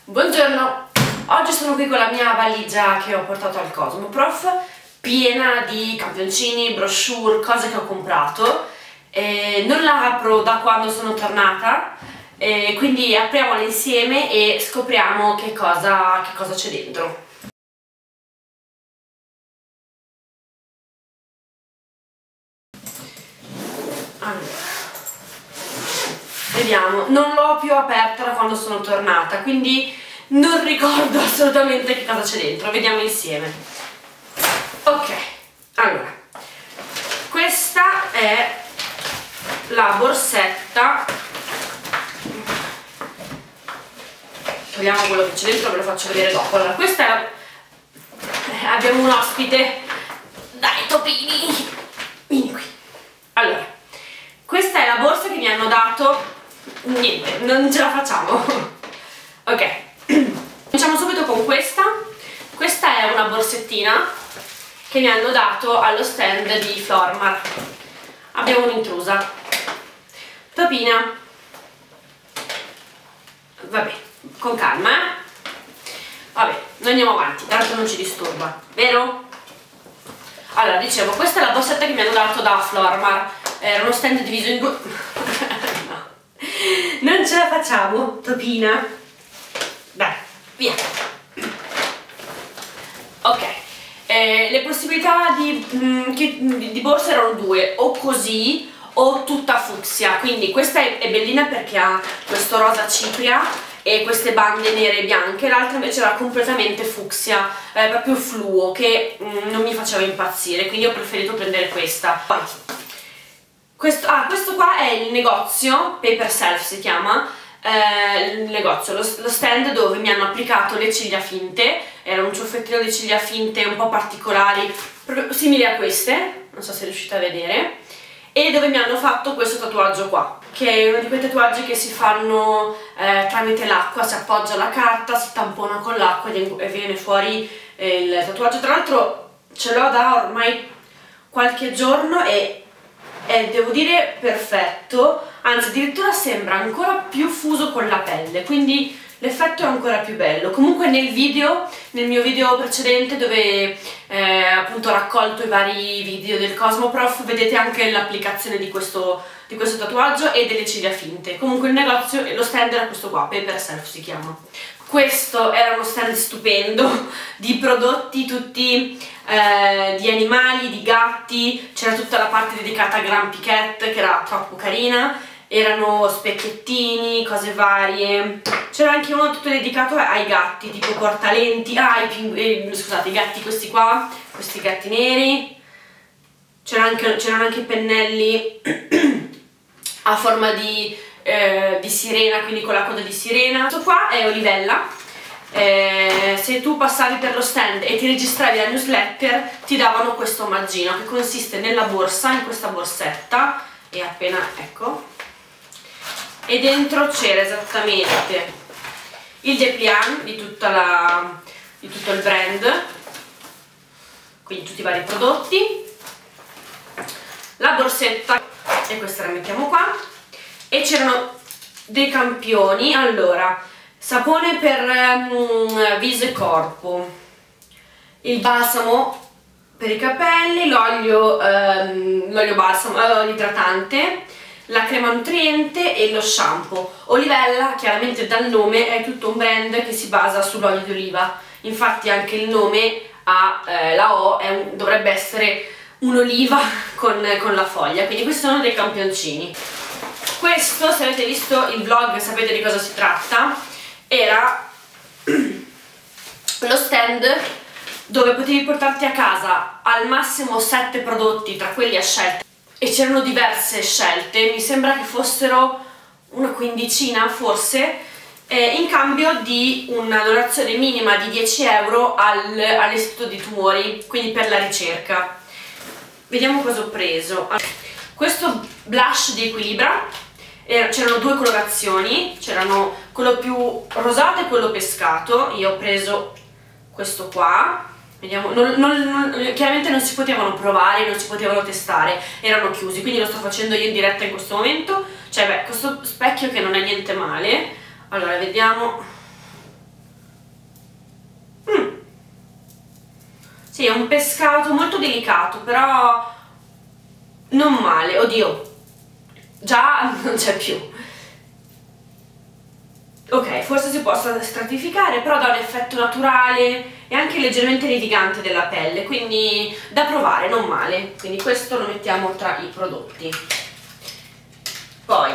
Buongiorno, oggi sono qui con la mia valigia che ho portato al Cosmoprof, piena di campioncini, brochure, cose che ho comprato. Non la apro da quando sono tornata, quindi apriamola insieme e scopriamo che cosa c'è dentro. Allora, vediamo, non l'ho più aperta da quando sono tornata, quindi non ricordo assolutamente che cosa c'è dentro. Vediamo insieme. Ok, allora, questa è la borsetta. Togliamo quello che c'è dentro, ve lo faccio vedere dopo. Allora, questa è la... abbiamo un ospite. Dai topini, vieni qui. Allora, questa è la borsa che mi hanno dato. Niente, non ce la facciamo. Ok, cominciamo subito con questa. Questa è una borsettina che mi hanno dato allo stand di Flormar. Abbiamo un'intrusa. Topina. Vabbè, con calma, Vabbè, noi andiamo avanti, tanto non ci disturba, vero? Allora, dicevo, questa è la borsetta che mi hanno dato da Flormar. Era uno stand diviso in due. No, non ce la facciamo, Topina. Dai, via. Ok, le possibilità di borsa erano due, o così o tutta fucsia. Quindi questa è bellina perché ha questo rosa cipria e queste bande nere e bianche, l'altra invece era completamente fucsia, proprio fluo, che non mi faceva impazzire, quindi ho preferito prendere questa. Poi, questo qua è il negozio, Paper Self si chiama, il negozio, lo stand dove mi hanno applicato le ciglia finte. Era un ciuffettino di ciglia finte un po' particolari, simili a queste, non so se riuscite a vedere, e dove mi hanno fatto questo tatuaggio qua, che è uno di quei tatuaggi che si fanno tramite l'acqua. Si appoggia la carta, si tampona con l'acqua e viene fuori il tatuaggio. Tra l'altro ce l'ho da ormai qualche giorno e devo dire perfetto, anzi addirittura sembra ancora più fuso con la pelle, quindi l'effetto è ancora più bello. Comunque nel mio video precedente dove appunto ho raccolto i vari video del Cosmoprof, vedete anche l'applicazione di questo tatuaggio e delle ciglia finte. Comunque il negozio, lo stand era questo qua, Paper Self si chiama. Questo era uno stand stupendo di prodotti tutti di animali, di gatti. C'era tutta la parte dedicata a Grumpy Cat che era troppo carina, erano specchiettini, cose varie. C'era anche uno tutto dedicato ai gatti, tipo portalenti, scusate, i gatti questi qua, questi gatti neri. C'erano anche pennelli a forma di sirena, quindi con la coda di sirena. Questo qua è Olivella. Se tu passavi per lo stand e ti registravi la newsletter ti davano questo omaggino che consiste nella borsa, in questa borsetta, e appena, ecco, e dentro c'era esattamente il dépliant di tutto il brand, quindi tutti i vari prodotti, la borsetta, e questa la mettiamo qua, e c'erano dei campioni. Allora, sapone per viso e corpo, il balsamo per i capelli, l'olio balsamo, l'olio idratante, la crema nutriente e lo shampoo. Olivella, chiaramente dal nome, è tutto un brand che si basa sull'olio di oliva, infatti anche il nome la O dovrebbe essere un'oliva con la foglia, quindi questi sono dei campioncini. Questo, se avete visto il vlog sapete di cosa si tratta, era lo stand dove potevi portarti a casa al massimo 7 prodotti tra quelli a scelta, e c'erano diverse scelte, mi sembra che fossero una quindicina forse, in cambio di una donazione minima di 10 euro all'Istituto di Tumori, quindi per la ricerca. Vediamo cosa ho preso. Questo blush di Equilibra, c'erano due colorazioni, c'erano quello più rosato e quello pescato. Io ho preso questo qua. Vediamo, chiaramente non si potevano provare, non si potevano testare, erano chiusi, quindi lo sto facendo io in diretta in questo momento. Cioè, beh, questo specchio che non è niente male. Allora, vediamo. Sì, è un pescato molto delicato, però non male. Oddio, già non c'è più. Ok, forse si può stratificare, però dà un effetto naturale e anche leggermente litigante della pelle, quindi da provare, non male. Quindi questo lo mettiamo tra i prodotti. Poi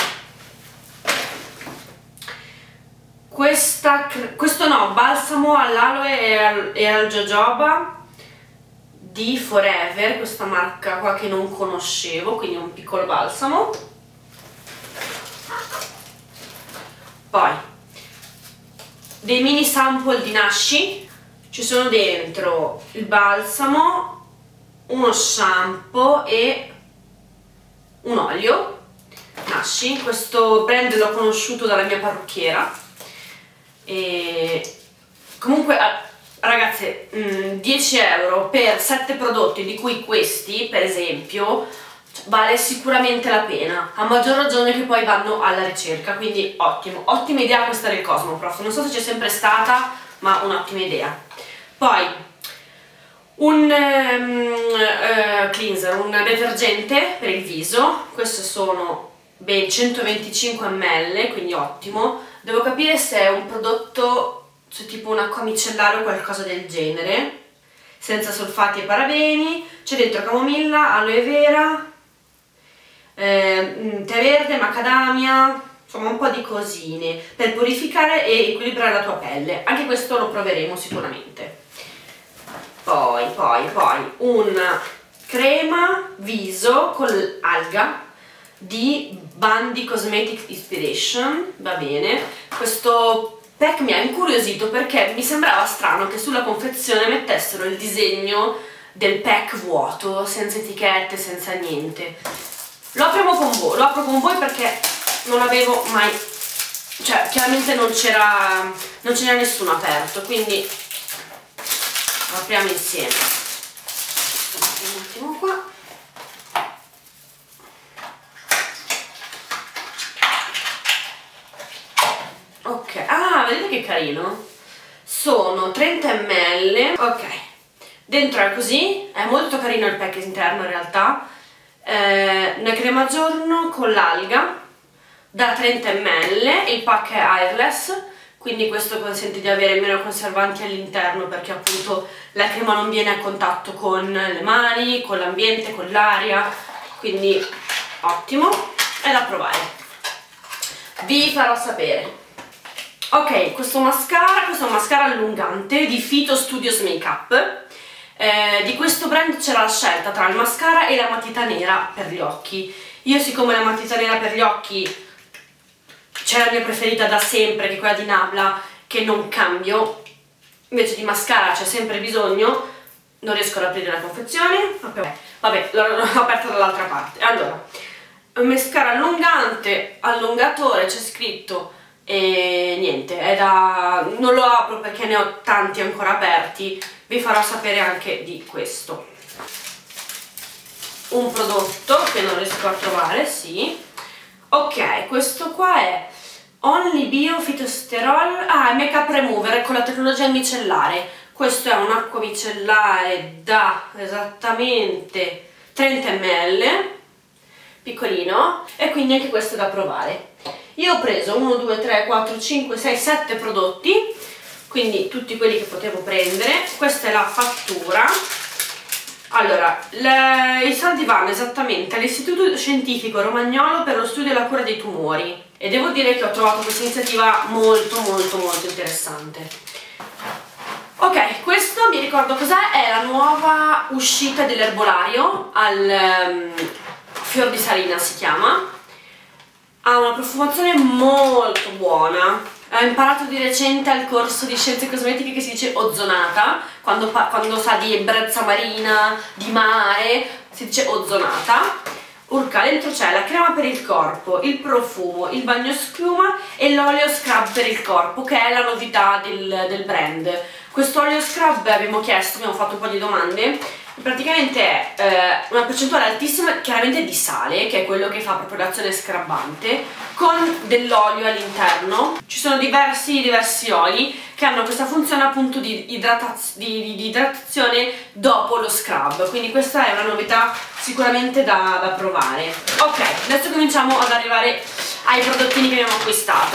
questo no, balsamo all'aloe e al jojoba di Forever, questa marca qua che non conoscevo, quindi un piccolo balsamo. Poi dei mini sample di Nashi, ci sono dentro il balsamo, uno shampoo e un olio. Nashi, questo brand l'ho conosciuto dalla mia parrucchiera e comunque ragazze 10 euro per 7 prodotti, di cui questi per esempio, vale sicuramente la pena, a maggior ragione che poi vanno alla ricerca, quindi ottimo, ottima idea questa del Cosmoprof, non so se c'è sempre stata, ma un'ottima idea. Poi un cleanser, un detergente per il viso, questi sono ben 125 ml, quindi ottimo. Devo capire se è un prodotto, cioè tipo un acqua micellare o qualcosa del genere, senza solfati e parabeni. C'è dentro camomilla, aloe vera, tè verde, macadamia, insomma un po' di cosine per purificare e equilibrare la tua pelle. Anche questo lo proveremo sicuramente. Poi una crema viso con alga di Bundy Cosmetic Inspiration, va bene. Questo pack mi ha incuriosito perché mi sembrava strano che sulla confezione mettessero il disegno del pack vuoto, senza etichette, senza niente. Lo apro con voi perché non l'avevo mai, cioè chiaramente non c'era nessuno aperto, quindi lo apriamo insieme. Un attimo qua. Ok, ah, vedete che carino? Sono 30 ml, ok, dentro è così, è molto carino il pack interno in realtà. Una crema giorno con l'alga da 30 ml, il pack è airless, quindi questo consente di avere meno conservanti all'interno perché appunto la crema non viene a contatto con le mani, con l'ambiente, con l'aria, quindi ottimo, è da provare, vi farò sapere. Ok, questo è un mascara allungante di Phyto Studios Makeup. Di questo brand c'era la scelta tra il mascara e la matita nera per gli occhi. Io, siccome la matita nera per gli occhi c'è la mia preferita da sempre, che è quella di Nabla, che non cambio, invece di mascara c'è sempre bisogno, non riesco ad aprire la confezione, vabbè, l'ho aperta dall'altra parte. Allora, un mascara allungante, allungatore, c'è scritto, e niente, non lo apro perché ne ho tanti ancora aperti, vi farò sapere anche di questo. Un prodotto che non riesco a trovare, sì. Ok, questo qua è Only Bio Phytosterol, è Makeup Remover con la tecnologia micellare. Questo è un'acqua micellare da esattamente 30 ml, piccolino, e quindi anche questo è da provare. Io ho preso 1, 2, 3, 4, 5, 6, 7 prodotti, quindi tutti quelli che potevo prendere. Questa è la fattura. Allora, i soldi vanno esattamente all'Istituto Scientifico Romagnolo per lo studio e la cura dei tumori, e devo dire che ho trovato questa iniziativa molto interessante. Ok, questo mi ricordo cos'è, è la nuova uscita dell'erbolario al fior di salina si chiama. Ha una profumazione molto buona. Ho imparato di recente al corso di scienze cosmetiche che si dice ozonata, quando sa di ebbrezza marina, di mare, si dice ozonata. Urca, dentro c'è la crema per il corpo, il profumo, il bagno schiuma e l'olio scrub per il corpo, che è la novità del brand. Questo olio scrub abbiamo fatto un po' di domande, praticamente è una percentuale altissima chiaramente di sale, che è quello che fa proprio l'azione scrabbante, con dell'olio all'interno. Ci sono diversi oli che hanno questa funzione appunto di idratazione dopo lo scrub, quindi questa è una novità sicuramente da provare. Ok, adesso cominciamo ad arrivare ai prodottini che abbiamo acquistato.